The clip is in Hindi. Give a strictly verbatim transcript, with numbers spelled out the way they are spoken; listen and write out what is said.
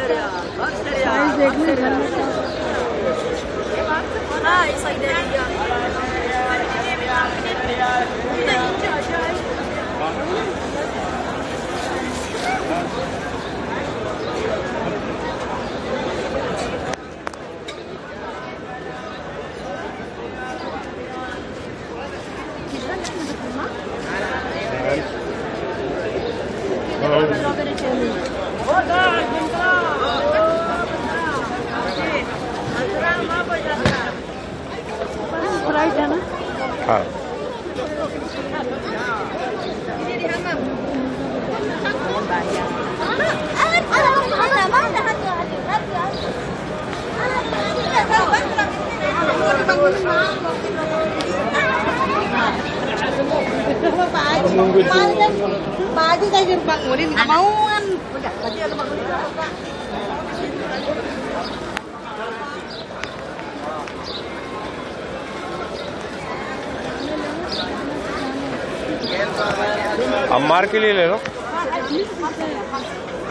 साइज देखने हाँ ऐसा ही स्प्राइट है ना? हाँ Baji kayak gitu Pak, mau nggak mau kan? Ammar के लिए ले लो।